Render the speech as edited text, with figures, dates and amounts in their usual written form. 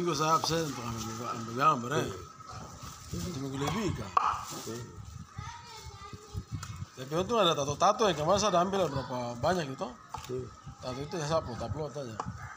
Minggu saya absen untuk ambil gambar ya. Itu minggu lebih kan. Tapi untung ada tato-tato yang kemarin saya udah ambil berapa banyak gitu. Tato itu saya upload aja.